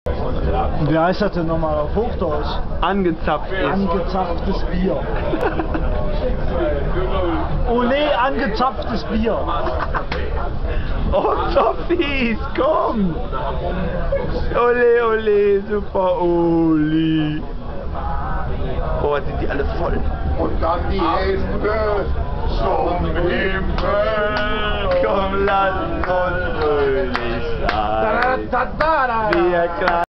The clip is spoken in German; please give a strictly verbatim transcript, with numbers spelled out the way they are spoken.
Wie heißt das denn nochmal auf Hochdeutsch? Angezapft ist. Angezapftes Bier. Ole, angezapftes Bier. Oh, so fies, komm! Ole, ole, super Oli. Oh, jetzt sind die alle voll. Und dann die Hälfte zum Himmel. Komm, lass uns fröhlich sein. Da, da, da, da. Wir kleinen